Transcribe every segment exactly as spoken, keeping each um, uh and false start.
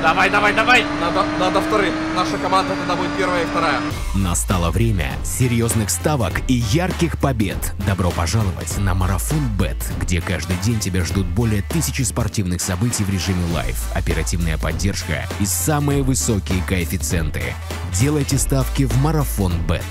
Давай, давай, давай! Надо, надо вторым. Наша команда тогда будет первая и вторая. Настало время серьезных ставок и ярких побед. Добро пожаловать на Марафон Бет, где каждый день тебя ждут более тысячи спортивных событий в режиме лайв, оперативная поддержка и самые высокие коэффициенты. Делайте ставки в Марафон Бет.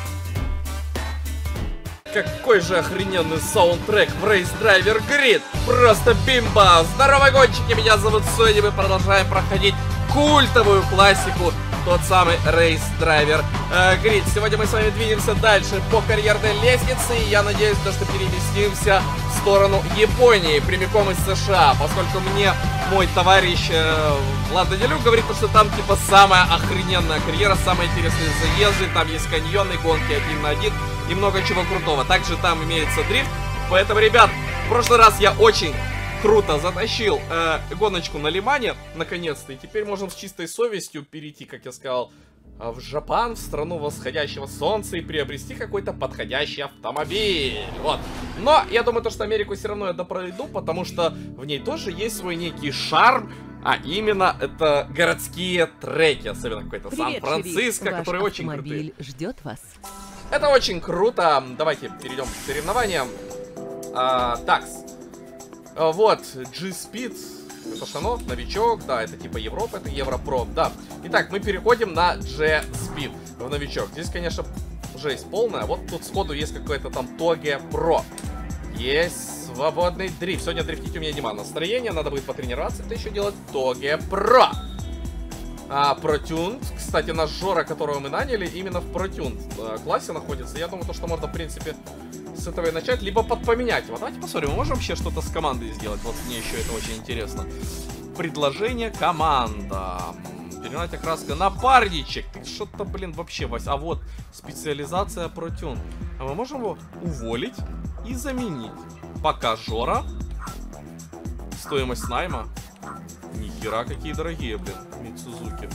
Какой же охрененный саундтрек в Race Driver Grid! Просто бимба! Здорово, гонщики! Меня зовут Сони, мы продолжаем проходить культовую классику, тот самый Race Driver э, Grid. Сегодня мы с вами двинемся дальше по карьерной лестнице, и я надеюсь, то, что переместимся в сторону Японии, прямиком из США, поскольку мне мой товарищ э, Влад Данилюк говорит, что там типа самая охрененная карьера, самые интересные заезды, там есть каньоны, гонки один на один и много чего крутого. Также там имеется дрифт, поэтому, ребят, в прошлый раз я очень круто затащил э, гоночку на Лимане, наконец-то, и теперь можем с чистой совестью перейти, как я сказал, в Жапан, в страну восходящего солнца, и приобрести какой-то подходящий автомобиль. Вот. Но я думаю, то, что Америку все равно я допройду, потому что в ней тоже есть свой некий шарм, а именно это городские треки, особенно какой-то Сан-Франциско, который очень крутой. Ждет вас. Это очень круто. Давайте перейдем к соревнованиям. А, такс. А, вот, G-Speed. Это что, новичок, да, это типа Европа, это Европро, да. Итак, мы переходим на G-Speed в новичок. Здесь, конечно, жесть полная. Вот тут сходу есть какой-то там Тоге Про. Есть свободный дрифт. Сегодня дрифтить у меня нема настроения, надо будет потренироваться. Это еще делать Тоге Про. А, ProTuned, кстати, наш Жора, которого мы наняли, именно в ProTuned классе находится. Я думаю, то, что можно, в принципе, с этого и начать, либо подпоменять его. Давайте посмотрим, мы можем вообще что-то с командой сделать? Вот мне еще это очень интересно. Предложение команда. Перенять окраска напарничек. Ты что-то, блин, вообще, Вась. А вот специализация ProTuned. А мы можем его уволить и заменить. Пока Жора. Стоимость найма. Нихера, какие дорогие, блин, Митсузуки.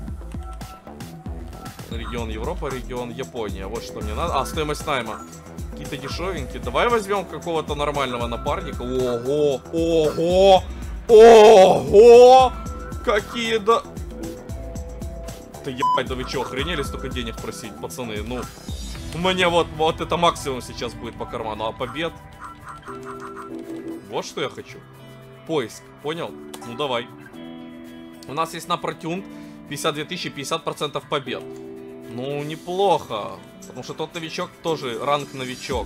Регион Европа, регион Япония. Вот что мне надо. А, стоимость найма. Какие-то дешевенькие. Давай возьмем какого-то нормального напарника. Ого, ого, ого! Какие да... Да ебать, да вы что, охренели столько денег просить, пацаны? Ну, мне вот, вот это максимум сейчас будет по карману. А побед? Вот что я хочу. Поиск, понял? Ну давай. У нас есть на ProTuned пятьдесят две тысячи, пятьдесят процентов побед. Ну, неплохо. Потому что тот новичок тоже ранг новичок.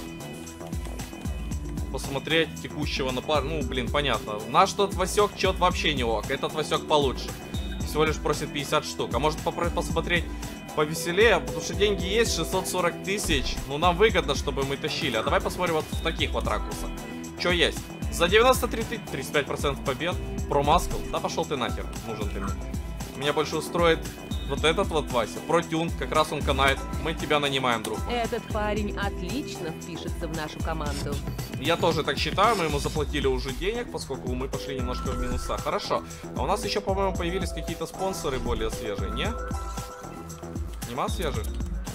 Посмотреть текущего напар... Ну, блин, понятно. Наш тот Васек чет вообще не ок. Этот Васек получше. Всего лишь просит пятьдесят штук. А может посмотреть повеселее? Потому что деньги есть, шестьсот сорок тысяч. Ну, нам выгодно, чтобы мы тащили. А давай посмотрим вот в таких вот ракурсах. Что есть? За девяносто три тысячи, тридцать пять процентов побед. Про Маскл. Да пошел ты нахер. Нужен ты мне. Меня больше устроит вот этот вот Вася. ProTuned. Как раз он канает. Мы тебя нанимаем, друг. Этот парень отлично впишется в нашу команду. Я тоже так считаю. Мы ему заплатили уже денег, поскольку мы пошли немножко в минуса. Хорошо. А у нас еще, по-моему, появились какие-то спонсоры более свежие. Не? Нема свежих?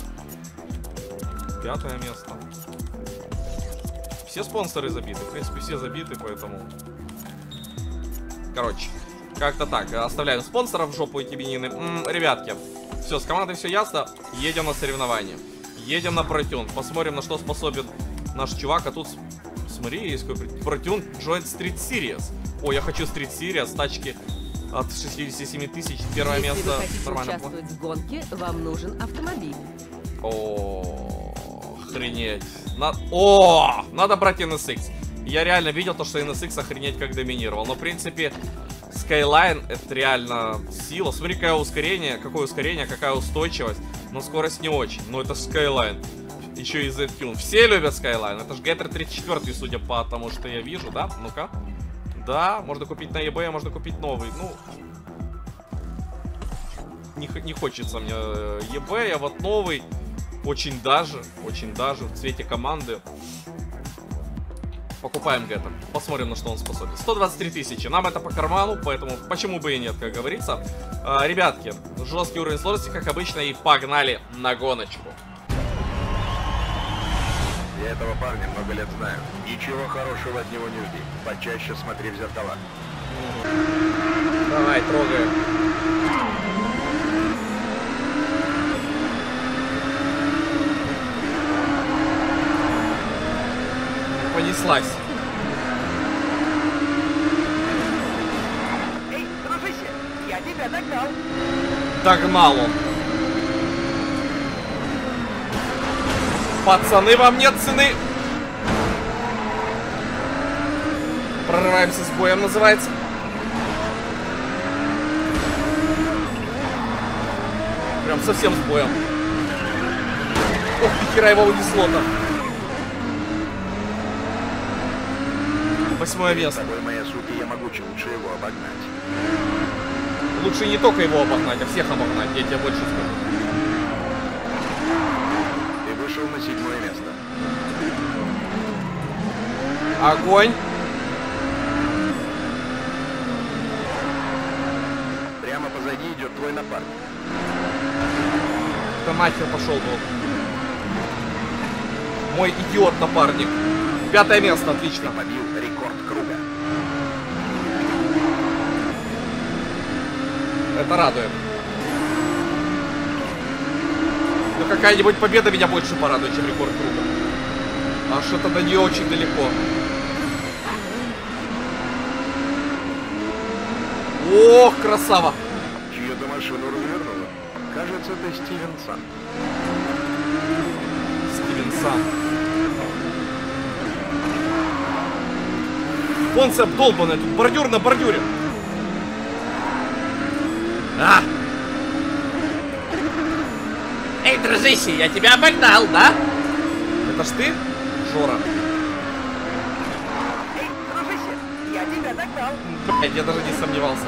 Пятое место. Все спонсоры забиты, в принципе, все забиты, поэтому... Короче, как-то так. Оставляем спонсоров в жопу эти бенины. М-м, ребятки, все, с командой все ясно. Едем на соревнования. Едем на ProTuned. Посмотрим, на что способен наш чувак. А тут, смотри, есть какой ProTuned Joint Street Series. О, я хочу Street Series, тачки от шестидесяти семи тысяч. Первое Если место. вы хотите Нормально. участвовать в гонке, вам нужен автомобиль. О, охренеть. На... О, надо брать эн эс икс. Я реально видел то, что эн эс икс охренеть как доминировал. Но, в принципе, Skyline это реально сила. Смотри, какое ускорение, какое ускорение, какая устойчивость. Но скорость не очень. Но это Skyline. Еще и Z-Tune. Все любят Skyline. Это же джи ти ар тридцать четыре, судя по тому, что я вижу, да? Ну-ка. Да, можно купить на eBay, можно купить новый. Ну, не, не хочется мне eBay, а вот новый. Очень даже, очень даже в цвете команды. Покупаем Геттер. Посмотрим, на что он способен. сто двадцать три тысячи. Нам это по карману, поэтому почему бы и нет, как говорится. А, ребятки, жесткий уровень сложности, как обычно, и погнали на гоночку. Я этого парня много лет знаю. Ничего хорошего от него не жди. Почаще смотри в зеркала. Давай, трогаем. Понеслась. Эй, дружище, я тебя догнал. Догнал он. Пацаны, вам нет цены. Прорываемся с боем, называется. Прям совсем с боем. Ох, нихера его унесло-то. Восьмое место. С тобой, моя сука, я могучий, лучше его обогнать. Лучше не только его обогнать, а всех обогнать, я тебе больше скажу. Ты вышел на седьмое место. Огонь. Прямо позади идет твой напарник. Да нахер пошел был. Мой идиот-напарник. Пятое место, отлично. Ты побил рекорд круга. Это радует. Но какая-нибудь победа меня больше порадует, чем рекорд круга. А что-то до нее очень далеко. Ох, красава! Чью-то машину развернула. Кажется, это Стивен Сан. Стивен Сан. Концепт долбаный, тут бордюр на бордюре. А! Эй, дружище, я тебя обогнал, да? Это ж ты, Жора? Эй, дружище, я тебя догнал. Блять, я даже не сомневался.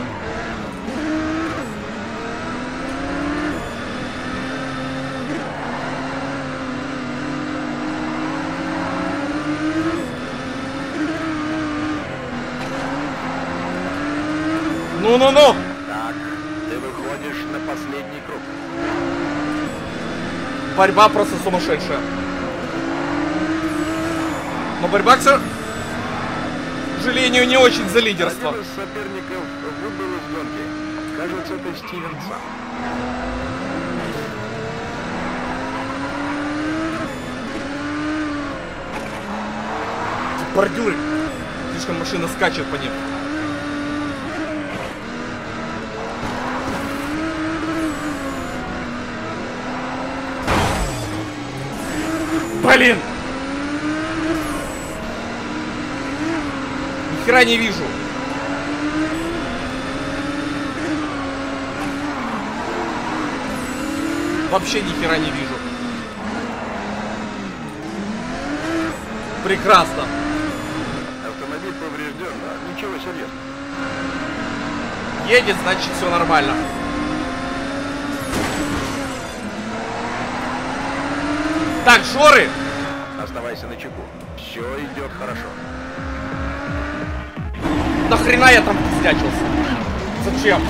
Ну-ну-ну! Так, ты выходишь на последний круг. Борьба просто сумасшедшая. Но борьба, к сожалению, не очень за лидерство. Один из соперников выбыл из гонки. Кажется, это Стивен Сан. Бордюры. Слишком машина скачет по ним. Блин! Ни хера не вижу. Вообще ни хера не вижу. Прекрасно. Автомобиль поврежден, но ничего серьезного. Едет, значит, все нормально. Так, Жоры! Оставайся на чеку. Все идет хорошо. Нахрена я там пиздячился? Зачем?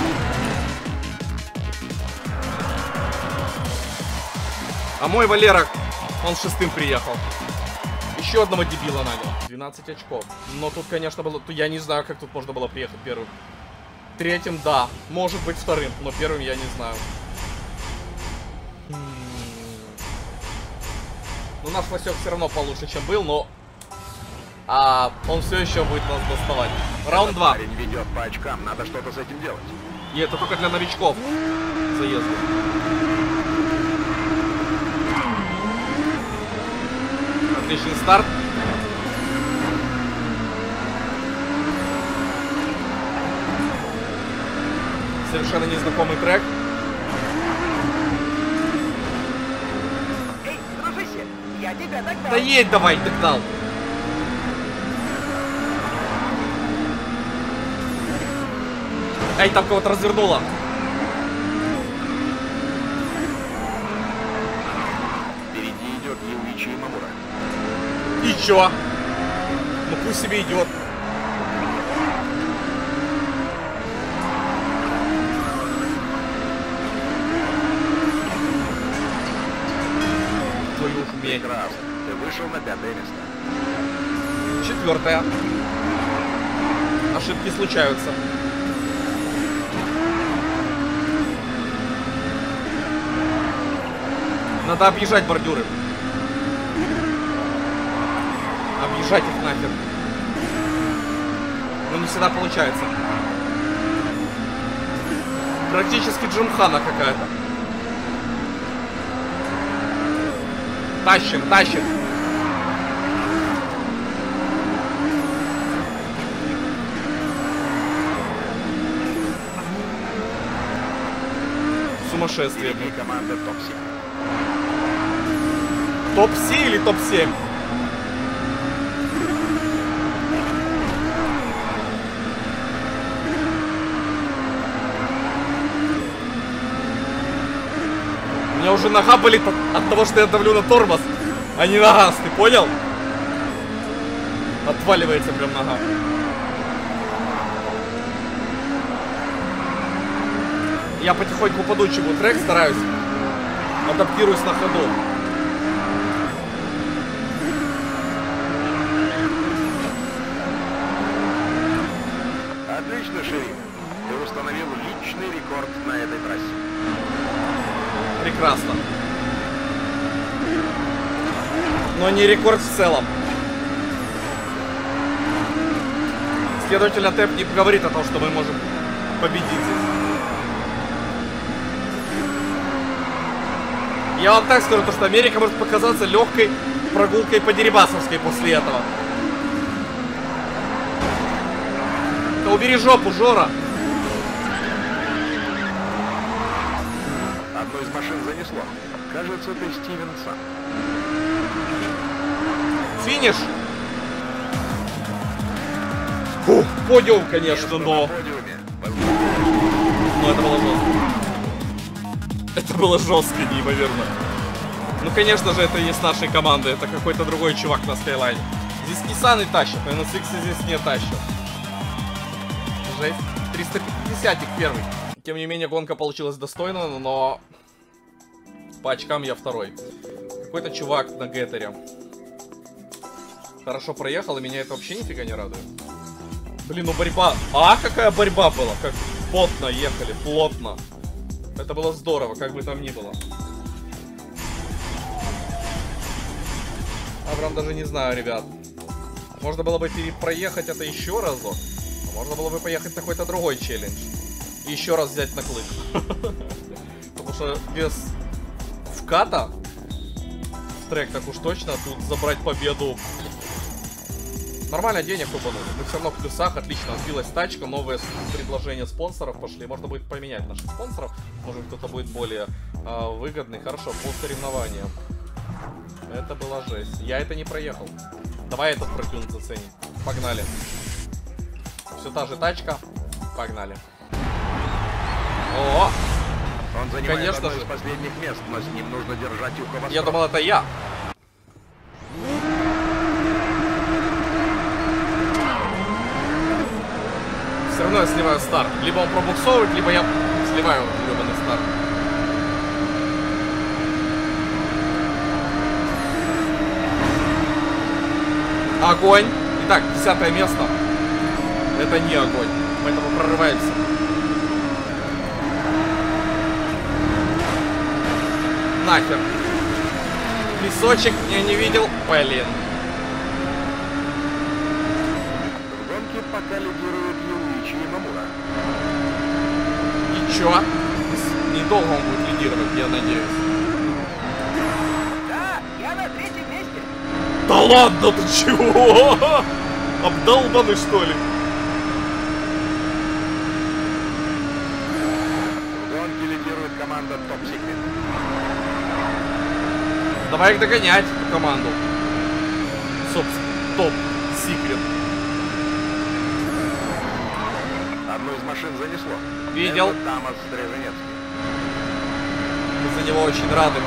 А мой Валера, он шестым приехал. Еще одного дебила нанял. двенадцать очков. Но тут, конечно, было... Я не знаю, как тут можно было приехать первым. Третьим, да. Может быть, вторым. Но первым я не знаю. Ну, наш Васек все равно получше, чем был, но... А он все еще будет нас доставать. Раунд два. Парень ведет по очкам, надо что-то с этим делать. И это только для новичков. Заезды. Отличный старт. Совершенно незнакомый трек. Эй, дружище, я тебя догнал. Да едь давай, догнал. Эй, там кого-то развернуло. Впереди идет Юичи Имамура. И чё? Ну пусть себе идет. Твою ж медь. Прекрасно. Ты вышел на пятое место. Четвертое. Ошибки случаются. Надо объезжать бордюры. Объезжать их нахер. Но не всегда получается. Практически джимхана какая-то. Тащим, тащим. Сумасшествие. Команда топ-семь. топ-семь или топ-семь? У меня уже нога болит от, от того, что я давлю на тормоз, а не на газ, ты понял? Отваливается прям нога. Я потихоньку подучиваю трек, стараюсь. Адаптируюсь на ходу. Отлично, шериф. Ты установил личный рекорд на этой трассе. Прекрасно. Но не рекорд в целом. Следовательно, Тэп не говорит о том, что мы можем победить здесь. Я вам так скажу, то, что Америка может показаться легкой прогулкой по Дерибасовской после этого. Да убери жопу, Жора. Одну из машин занесло. Кажется, ты Стивенсон. Финиш. Фух, подиум, конечно, но... На подиуме. Но это было жестко. Это было жестко, неимоверно. Ну, конечно же, это не с нашей команды. Это какой-то другой чувак на Скайлайне. Здесь Nissan и тащит, а эн эс икс здесь не тащит. Жесть. триста пятидесятик первый. Тем не менее, гонка получилась достойно, но... По очкам я второй. Какой-то чувак на Геттере хорошо проехал, и меня это вообще нифига не радует. Блин, ну борьба... А, какая борьба была! Как плотно ехали, плотно. Это было здорово, как бы там ни было. А прям даже не знаю, ребят. Можно было бы проехать это еще разок. А можно было бы поехать на какой-то другой челлендж. И еще раз взять на клык. Потому что без вката в трек так уж точно тут забрать победу. Нормально денег упанули. Мы все равно в плюсах. Отлично. Сбилась тачка. Новые предложения спонсоров пошли. Можно будет поменять наших спонсоров. Может, кто-то будет более э, выгодный. Хорошо. Пол соревнования. Это была жесть. Я это не проехал. Давай этот прокюн заценим. Погнали. Все та же тачка. Погнали. О! Он занимает Конечно одно же. из последних мест, но с ним нужно держать ухо востро. Я думал, это я. Все равно я сливаю старт. Либо он пробуксовывает, либо я сливаю гребаный старт. Огонь. Итак, десятое место. Это не огонь. Поэтому прорываемся. Нахер. Песочек я не видел. Блин. В гонке пока лидируют Юичи и Мамура. И чё? Недолго он будет лидировать, я надеюсь. Да, я на третьем месте. Да ладно, ты чего? Обдолбанный, что ли? В гонке лидирует команда Top Secret. Давай их догонять, эту команду. Собственно, Топ Секрет. Одну из машин занесло. Видел. Это Тамас Стриженецкий. Мы за него очень рады.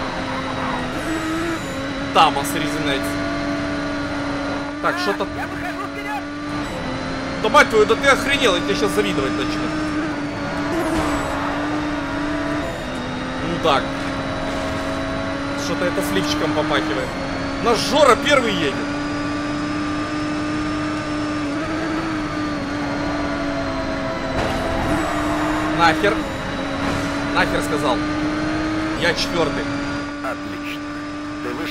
Тамас Резинец. Так, что-то... Я выхожу вперед. Да мать твою, да ты охренел, я тебе сейчас завидовать начну. Ну так. Что-то это сливчиком помахивает. Наш Жора первый едет. Нахер. Нахер сказал. Я четвертый. Отлично.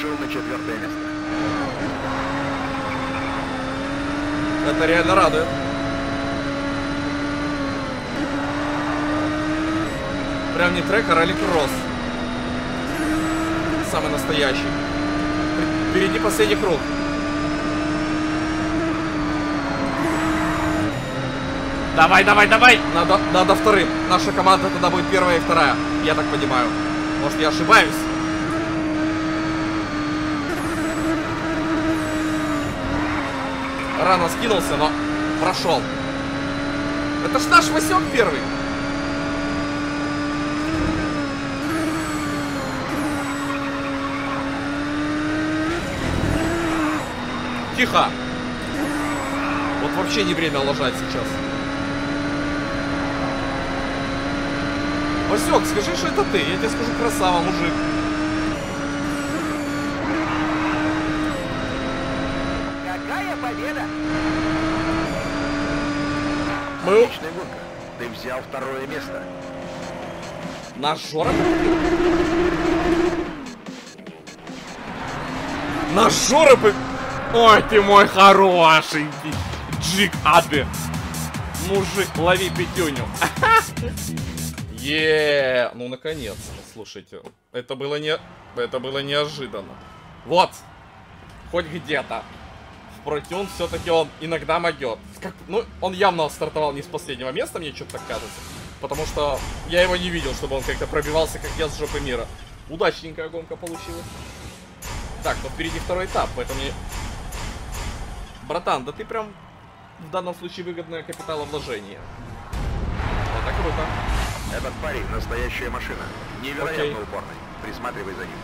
вышел на четвертое место. Это реально радует. Прям не трек, а ралли-кросс. Самый настоящий. Впереди последний круг. Давай, давай, давай! Надо, надо вторым. Наша команда тогда будет первая и вторая. Я так понимаю. Может, я ошибаюсь? Рано скинулся, но прошел. Это ж наш Васек первый. Тихо. Вот вообще не время лажать сейчас. Васек, скажи, что это ты. Я тебе скажу, красава, мужик. Какая победа! Мы... Отличная гонка. Ты взял второе место. Наш Жора? Наш Жора... Ой, ты мой хорошенький. Джик Аби. Мужик, лови пятюню. Еее, ну наконец-то, слушайте, это было не, это было неожиданно. Вот, хоть где-то. Впрочем, он все-таки он иногда могет. Как, ну, он явно стартовал не с последнего места, мне что-то так кажется. Потому что я его не видел, чтобы он как-то пробивался, как я с жопы мира. Удачненькая гонка получилась. Так, но впереди второй этап, поэтому мне... Братан, да ты прям в данном случае выгодное капиталовложение. Вот так круто. Этот парень настоящая машина. Невероятно Окей. упорный. Присматривай за ним.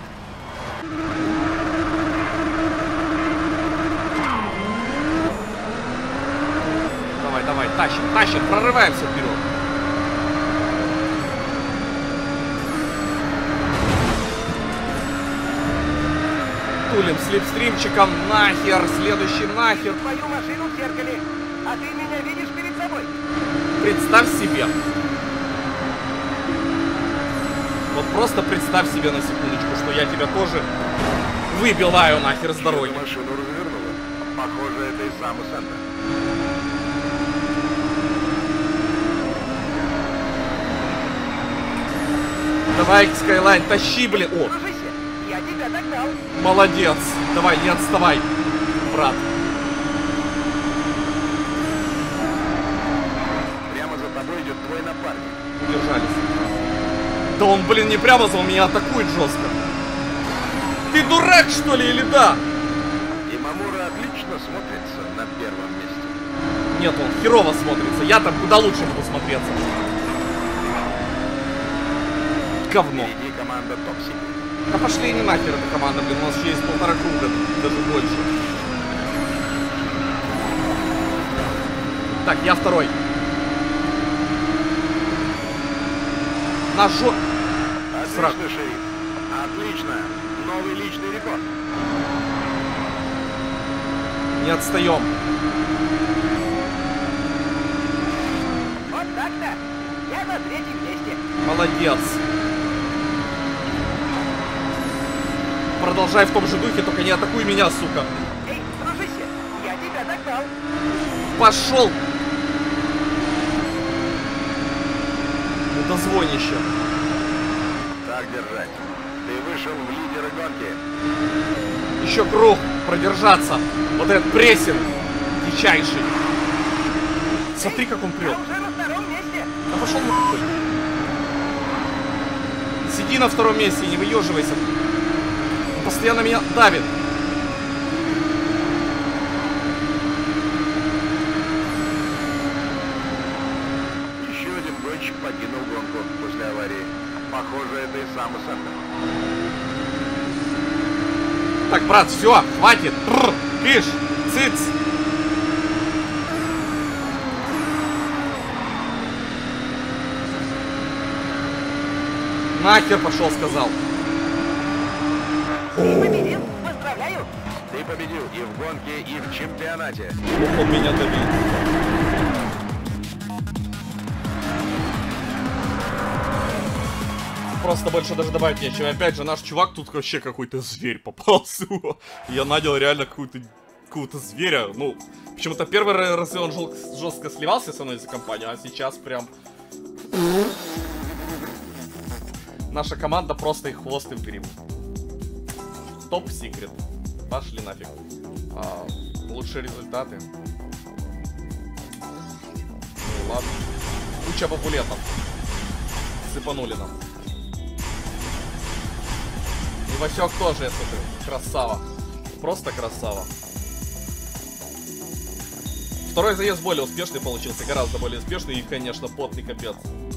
Давай, давай, тащим, тащим, прорываемся вперед. Тулим слепстримчиком нахер, следующим нахер. Твою машину в зеркале, а ты меня видишь перед собой. Представь себе. Вот просто представь себе на секундочку, что я тебя тоже выбиваю нахер с дороги. Что-то машину развернула. Похоже, это и сам Санта. Давай, Skyline, тащи, блин. О, Дружище, я тебя догнал. молодец. Давай, не отставай, брат. Прямо за тобой идет твой напарник. Удержались. Да он, блин, не прямо за, он меня атакует жестко. Ты дурак, что ли, или да? Имамура отлично смотрится на первом месте. Нет, он херово смотрится. Я там куда лучше буду смотреться. Говно. Впереди команда Токсик. Да пошли не нахер эта команда, блин, у нас еще есть полтора круга, даже больше. Так, я второй. Наш жо... Срак. Отлично, шериф. Отлично. Новый личный рекорд. Не отстаем. Вот так-то. Я на третьем месте. Молодец. Продолжай в том же духе, только не атакуй меня, сука. Эй, дружище, я тебя догнал. Пошел. Дозвонище. Так держать. Ты вышел в лидеры гонки. Еще круг. Продержаться. Вот этот прессинг. Дичайший. Смотри, как он прет. Я уже на втором месте. Да пошел нахуй. Сиди на втором месте и не выеживайся. Он постоянно меня давит. Еще один гонщик покинул гонку после аварии. Похоже, это и сам Санта. Так, брат, все, хватит. Бррр, кыш, циц. Нахер пошел, сказал. Победил. Поздравляю. Ты победил и в гонке, и в чемпионате. Ох, он меня давит. просто больше даже добавить нечего. Опять же, наш чувак тут вообще какой-то зверь попался. Я надел реально какую-то какого-то зверя. Ну, почему-то первый раз он жестко сливался со мной за компанию, а сейчас прям... Наша команда просто и хвост, и в гриб. Топ-секрет. Пошли нафиг. А, лучшие результаты. Ну ладно. Куча бабулетов. Сыпанули нам. И Васек тоже, я смотрю. Красава. Просто красава. Второй заезд более успешный получился. Гораздо более успешный. И, конечно, потный капец.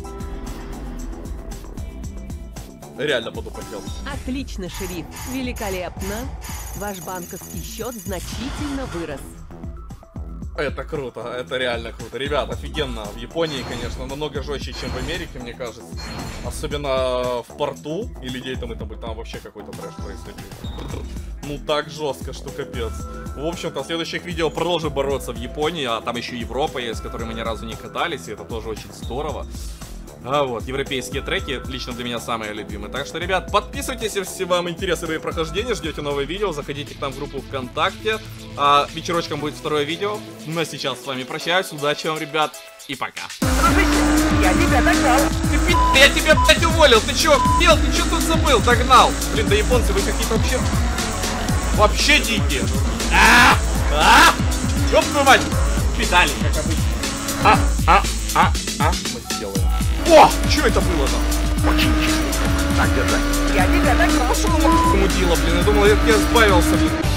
Реально буду хотел. Отлично, шериф. Великолепно. Ваш банковский счет значительно вырос. Это круто, это реально круто. Ребят, офигенно. В Японии, конечно, намного жестче, чем в Америке, мне кажется. Особенно в порту. Или где там это будет, там вообще какой-то трэш происходит. Ну так жестко, что капец. В общем-то, в следующих видео продолжим бороться в Японии. А там еще Европа есть, с которой мы ни разу не катались. И это тоже очень здорово. А вот, европейские треки лично для меня самые любимые. Так что, ребят, подписывайтесь, если вам интересны мои прохождения, ждете новые видео, заходите к нам в группу ВКонтакте. А вечерочком будет второе видео. Ну а сейчас с вами прощаюсь, удачи вам, ребят, и пока. Я тебя догнал. Ты пи***, я тебя, блядь, уволил, ты чё, пел, ты чё тут забыл, догнал? Блин, да японцы, вы какие-то вообще... Вообще дикие. А, а, ёб твою мать, педали, как обычно. А, а, а, а, мы сделаем. О! Что это было там? Очень чисто. Так, держать. Я тебя догнал. Пошел мудила, блин, я думал, я от тебя избавился, блин.